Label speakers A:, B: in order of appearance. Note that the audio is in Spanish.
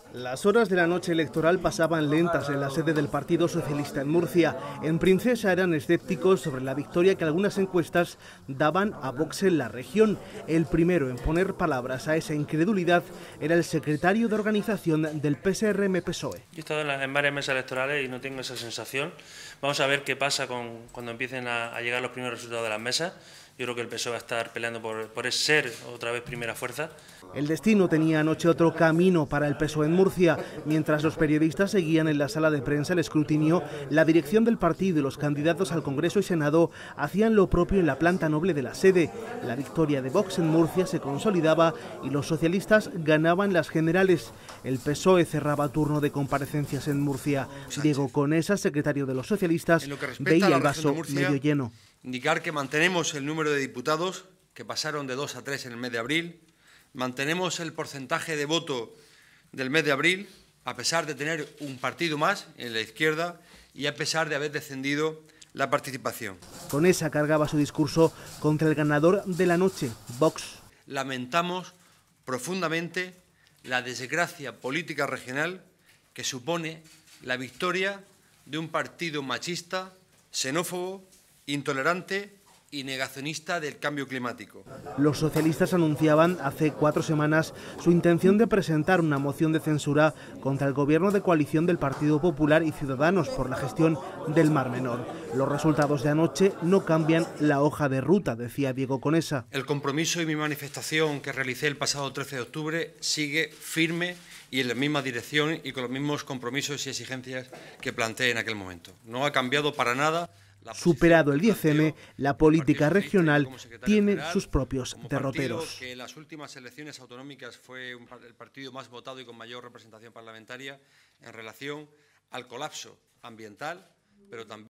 A: Las horas de la noche electoral pasaban lentas en la sede del Partido Socialista en Murcia. En Princesa eran escépticos sobre la victoria que algunas encuestas daban a Vox en la región. El primero en poner palabras a esa incredulidad era el secretario de organización del PSRM-PSOE.
B: Yo he estado en varias mesas electorales y no tengo esa sensación. Vamos a ver qué pasa cuando empiecen a llegar los primeros resultados de las mesas. Yo creo que el PSOE va a estar peleando por ser otra vez primera fuerza.
A: El destino tenía anoche otro camino para el PSOE en Murcia. Mientras los periodistas seguían en la sala de prensa el escrutinio, la dirección del partido y los candidatos al Congreso y Senado hacían lo propio en la planta noble de la sede. La victoria de Vox en Murcia se consolidaba y los socialistas ganaban las generales. El PSOE cerraba turno de comparecencias en Murcia. Diego Conesa, secretario de los socialistas, veía el vaso medio lleno.
C: Indicar que mantenemos el número de diputados, que pasaron de 2 a 3 en el mes de abril. Mantenemos el porcentaje de voto del mes de abril, a pesar de tener un partido más en la izquierda y a pesar de haber descendido la participación.
A: Conesa cargaba su discurso contra el ganador de la noche, Vox.
C: Lamentamos profundamente la desgracia política regional que supone la victoria de un partido machista, xenófobo, intolerante y negacionista del cambio climático.
A: Los socialistas anunciaban hace 4 semanas su intención de presentar una moción de censura contra el gobierno de coalición del Partido Popular y Ciudadanos por la gestión del Mar Menor. Los resultados de anoche no cambian la hoja de ruta, decía Diego Conesa.
C: El compromiso y mi manifestación que realicé el pasado 13 de octubre sigue firme y en la misma dirección y con los mismos compromisos y exigencias que planteé en aquel momento. No ha cambiado para nada.
A: Superado el 10M, la política regional tiene sus propios derroteros.
C: Que en las últimas elecciones autonómicas fue el partido más votado y con mayor representación parlamentaria en relación al colapso ambiental, pero también